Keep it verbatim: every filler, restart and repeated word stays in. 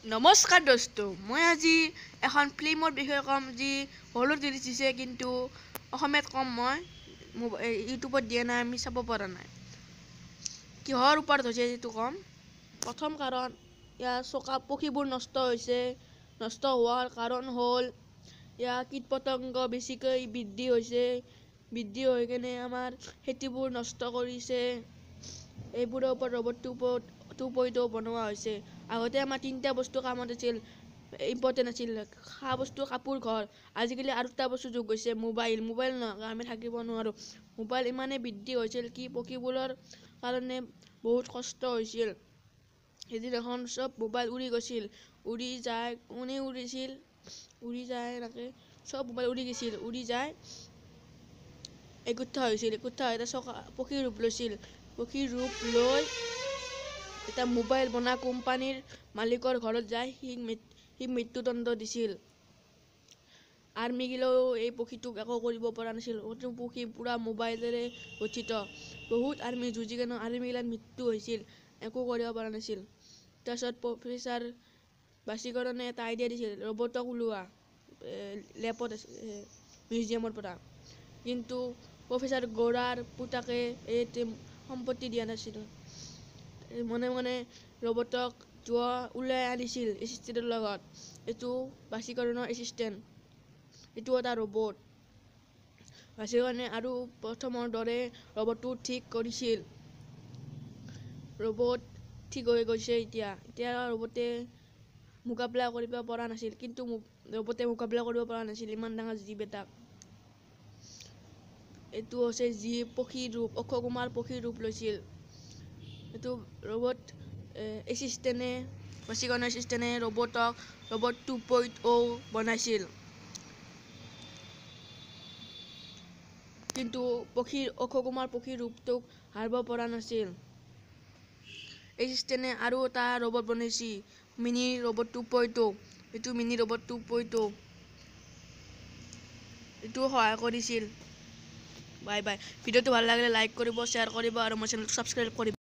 নমস্কাৰ দোস্ত, মই আজি এখন ফিল্মৰ বিষয়ে কম যি হলত ৰিলিজ দিছে কিন্তু অসমীয়াত কম মই ইউটিউবত দিয়া নাই, আমি চাব পৰা নাই। কিহৰ ওপৰত হৈছে এইটো কম। প্ৰথম কাৰণ ইয়াৰ চকা পক্ষীবোৰ নষ্ট হৈছে। নষ্ট হোৱাৰ কাৰণ হ'ল ইয়াৰ কীট পতংগ বেছিকৈ বৃদ্ধি হৈছে। বৃদ্ধি হৈ কেনে আমাৰ খেতিবোৰ নষ্ট কৰিছে। এইবোৰৰ ওপৰত ৰবট টু পইণ্ট অ' বনোৱা হৈছে। আগতে আমাৰ তিনিটা বস্তু কামত আছিল, ইম্পৰ্টেণ্ট আছিল। খোৱা বস্তু, কাপোৰ, ঘৰ। আজিকালি আৰু এটা বস্তু যোগ হৈছে, মোবাইল। মোবাইল নোহোৱাকৈ আমি থাকিব নোৱাৰোঁ। মোবাইল ইমানেই বৃদ্ধি হৈছিল কি পক্ষীবোৰৰ কাৰণে বহুত কষ্ট হৈছিল। সেইদিনাখন চব মোবাইল উৰি গৈছিল। উৰি যায়, কোনে উৰিছিল? উৰি যায় এনেকৈ চব মোবাইল উৰি গৈছিল। উৰি যায় একোটা হৈছিল। একোটা হৈ এটা চকা পক্ষীৰ ৰূপ লৈছিল। পক্ষীৰ ৰূপ লৈ এটা মোবাইল বনোৱা কোম্পানীৰ মালিকৰ ঘৰত যায় সি সি মৃত্যুদণ্ড দিছিল। আৰ্মিগিলেও এই পক্ষীটোক একো কৰিব পৰা নাছিল। পক্ষী পুৰা মোবাইলেৰে গঠিত। বহুত আৰ্মি যুঁজি কেনে আৰ্মিগিলাৰ মৃত্যু হৈছিল, একো কৰিব পৰা নাছিল। তাৰপিছত প্ৰফেচাৰ বাচিকৰণে এটা আইডিয়া দিছিল, ৰবটক ওলোৱা লেবত মিউজিয়ামৰ পৰা। কিন্তু প্ৰফেচাৰ গৌৰাৰ পুতাকে এই সম্পত্তি দিয়া নাছিল। মনে মনে ৰবটক যোৱা ওলাই আনিছিল এছিষ্টেণ্টৰ লগত। এইটো বাচিকৰণৰ এছিষ্টেণ্ট, এইটো এটা ৰবট। বাচিকৰণে আৰু প্ৰথমৰ দৰে ৰবটটো ঠিক কৰিছিল। ৰবট ঠিক হৈ গৈছে এতিয়া। এতিয়া ৰবটে মোকাবিলা কৰিব পৰা নাছিল, কিন্তু ৰবটে মোকাবিলা কৰিব পৰা নাছিল ইমান ডাঙৰ জীৱ এটাক। এইটো হৈছে জীৱ পক্ষীৰ ৰূপ, অক্ষয় কুমাৰ পক্ষীৰ ৰূপ লৈছিল। এইটো ৰবট এছিষ্টেণ্টে বাচিকৰণৰ এছিষ্টেণ্টে ৰবটক ৰবট টু পইণ্ট অ' বনাইছিল। কিন্তু পক্ষীৰ অক্ষয় কুমাৰ পক্ষীৰ ৰূপটোক হাৰিব পৰা নাছিল। এছিষ্টেণ্টে আৰু এটা ৰবট বনাইছে, mini robot two point O'. এইটো mini robot two point O'. এইটো সহায় কৰিছিল। Bye bye. ভিডিঅ'টো ভাল লাগিলে লাইক কৰিব, শ্বেয়াৰ কৰিব আৰু মোৰ চেনেলটো ছাবস্ক্ৰাইব কৰিব।